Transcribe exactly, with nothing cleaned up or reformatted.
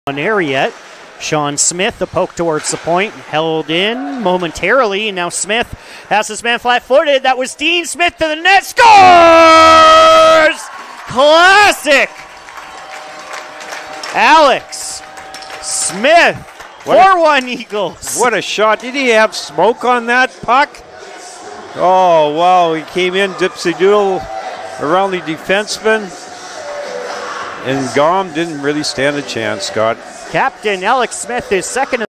One there yet. Sean Smith, the poke towards the point, held in momentarily, and now Smith has his man flat-footed. That was Dean Smith to the net, scores! Classic! Alex Smith, four one Eagles. What a shot. Did he have smoke on that puck? Oh, wow. He came in dipsy-doodle around the defenseman, and Gom didn't really stand a chance, Scott. Captain Alex Smith is second.